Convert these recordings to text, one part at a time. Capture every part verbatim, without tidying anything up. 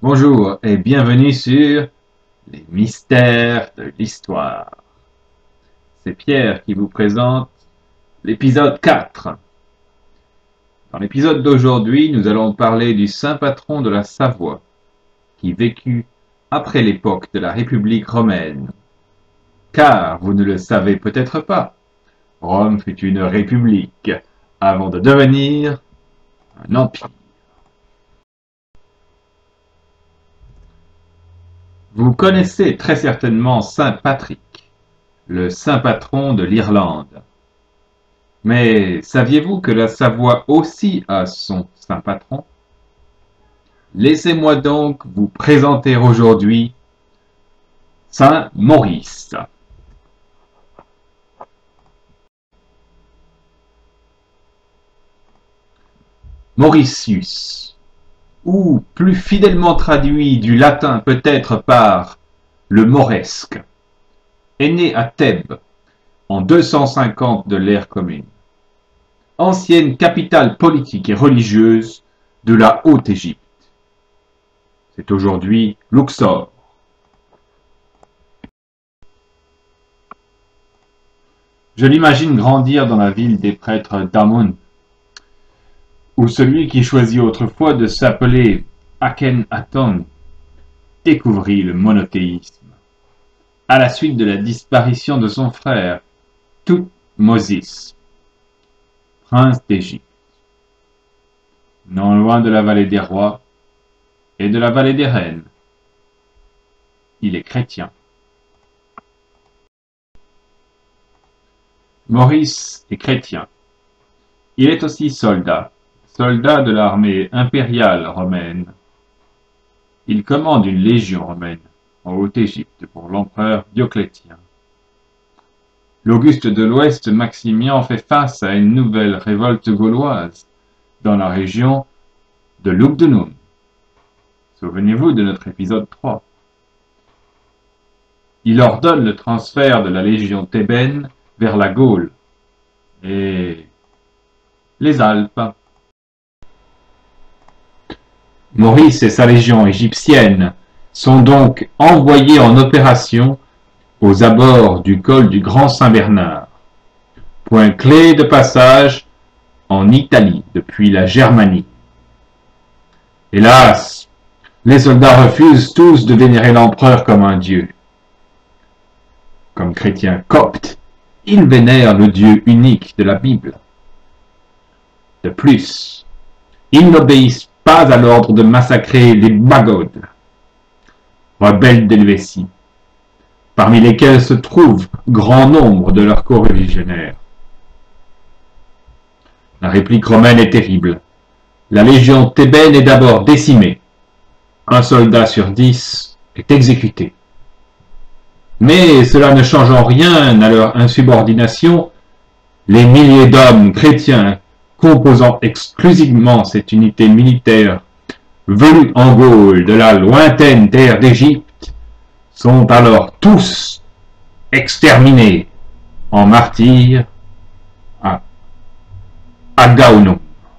Bonjour et bienvenue sur les mystères de l'histoire. C'est Pierre qui vous présente l'épisode quatre. Dans l'épisode d'aujourd'hui, nous allons parler du saint patron de la Savoie, qui vécut après l'époque de la République romaine. Car, vous ne le savez peut-être pas, Rome fut une république avant de devenir un empire. Vous connaissez très certainement saint Patrick, le saint patron de l'Irlande. Mais saviez-vous que la Savoie aussi a son saint patron? Laissez-moi donc vous présenter aujourd'hui saint Maurice. Mauritius, ou plus fidèlement traduit du latin peut-être par le mauresque, est né à Thèbes en deux cent cinquante de l'ère commune, ancienne capitale politique et religieuse de la Haute-Égypte. C'est aujourd'hui Luxor. Je l'imagine grandir dans la ville des prêtres d'Amon, où celui qui choisit autrefois de s'appeler Akhenaton découvrit le monothéisme, à la suite de la disparition de son frère, Thoutmôsis, prince d'Égypte. Non loin de la vallée des rois et de la vallée des reines, il est chrétien. Maurice est chrétien. Il est aussi soldat. Soldat de l'armée impériale romaine. Il commande une légion romaine en Haute-Égypte pour l'empereur Dioclétien. L'Auguste de l'Ouest Maximien fait face à une nouvelle révolte gauloise dans la région de Lugdunum. Souvenez-vous de notre épisode trois. Il ordonne le transfert de la légion thébaine vers la Gaule et les Alpes. Maurice et sa légion égyptienne sont donc envoyés en opération aux abords du col du Grand Saint-Bernard, point clé de passage en Italie depuis la Germanie. Hélas, les soldats refusent tous de vénérer l'empereur comme un dieu. Comme chrétiens coptes, ils vénèrent le Dieu unique de la Bible. De plus, ils n'obéissent pas à l'ordre de massacrer les Magodes, rebelles d'Helvétie, parmi lesquels se trouve grand nombre de leurs coreligionnaires. La réplique romaine est terrible. La légion thébaine est d'abord décimée. Un soldat sur dix est exécuté. Mais cela ne change en rien à leur insubordination. Les milliers d'hommes chrétiens composant exclusivement cette unité militaire venue en Gaule de la lointaine terre d'Égypte sont alors tous exterminés en martyrs à Agaunum.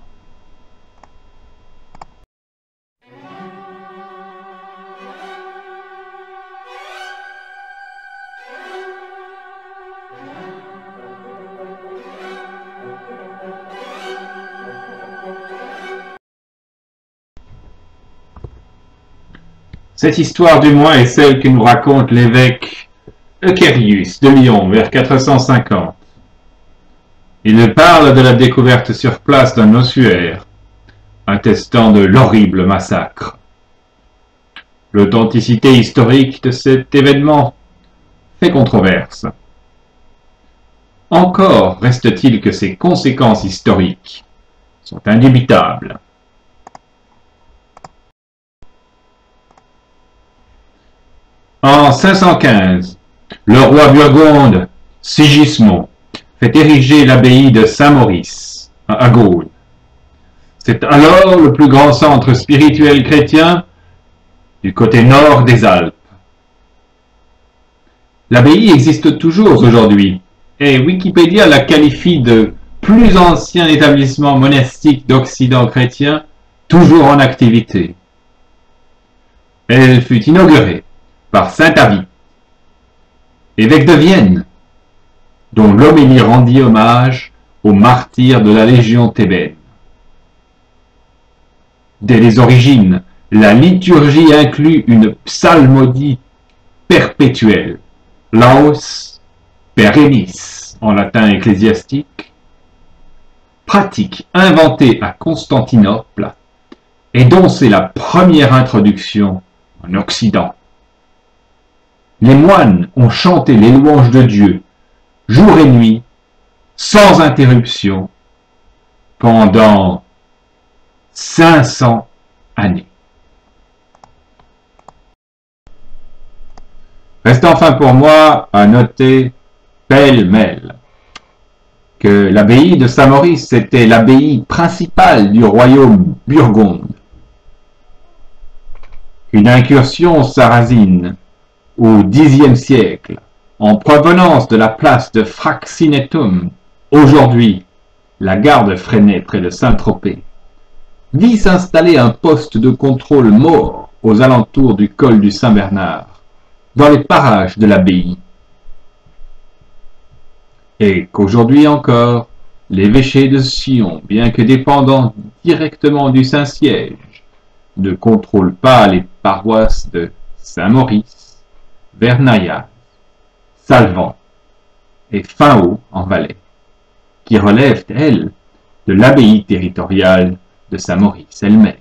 Cette histoire du moins est celle que nous raconte l'évêque Euchérius de Lyon vers quatre cent cinquante. Il parle de la découverte sur place d'un ossuaire, attestant de l'horrible massacre. L'authenticité historique de cet événement fait controverse. Encore reste-t-il que ses conséquences historiques sont indubitables. En cinq cent quinze, le roi burgonde Sigismond fait ériger l'abbaye de Saint-Maurice à Gaule. C'est alors le plus grand centre spirituel chrétien du côté nord des Alpes. L'abbaye existe toujours aujourd'hui et Wikipédia la qualifie de plus ancien établissement monastique d'Occident chrétien toujours en activité. Elle fut inaugurée par saint Avit, évêque de Vienne, dont l'homélie rendit hommage aux martyrs de la Légion thébaine. Dès les origines, la liturgie inclut une psalmodie perpétuelle, laus perennis en latin ecclésiastique, pratique inventée à Constantinople et dont c'est la première introduction en Occident. Les moines ont chanté les louanges de Dieu jour et nuit, sans interruption, pendant cinq cents années. Reste enfin pour moi à noter pêle-mêle que l'abbaye de Saint-Maurice était l'abbaye principale du royaume burgonde. Une incursion sarrasine au dixième siècle, en provenance de la place de Fraxinetum, aujourd'hui la gare de Fresnay près de Saint-Tropez, vit s'installer un poste de contrôle mort aux alentours du col du Saint-Bernard, dans les parages de l'abbaye. Et qu'aujourd'hui encore, l'évêché de Sion, bien que dépendant directement du Saint-Siège, ne contrôle pas les paroisses de Saint-Maurice, Vernayas, Salvan et Finhaut en Valais, qui relèvent, elles, de l'abbaye territoriale de Saint-Maurice elle-même.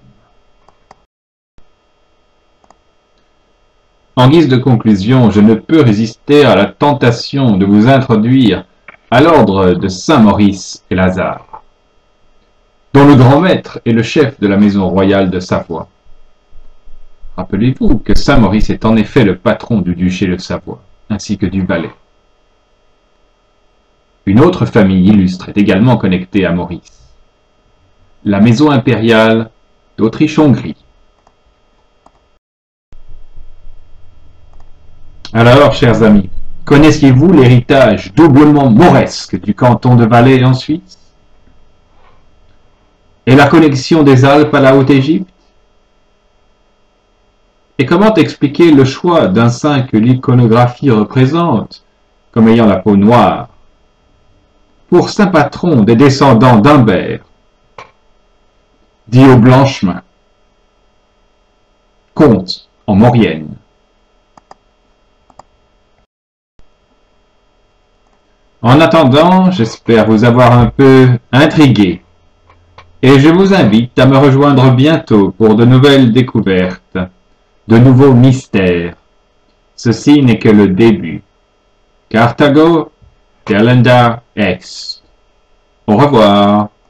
En guise de conclusion, je ne peux résister à la tentation de vous introduire à l'ordre de Saint-Maurice et Lazare, dont le grand maître est le chef de la maison royale de Savoie. Rappelez-vous que Saint-Maurice est en effet le patron du duché de Savoie, ainsi que du Valais. Une autre famille illustre est également connectée à Maurice, la maison impériale d'Autriche-Hongrie. Alors, chers amis, connaissiez-vous l'héritage doublement mauresque du canton de Valais en Suisse? Et la connexion des Alpes à la Haute-Égypte? Et comment expliquer le choix d'un saint que l'iconographie représente comme ayant la peau noire pour saint patron des descendants d'Humbert, dit au Blanchemin, comte en Maurienne? En attendant, j'espère vous avoir un peu intrigué, et je vous invite à me rejoindre bientôt pour de nouvelles découvertes, de nouveaux mystères. Ceci n'est que le début. Carthago, Delenda Ex. Au revoir.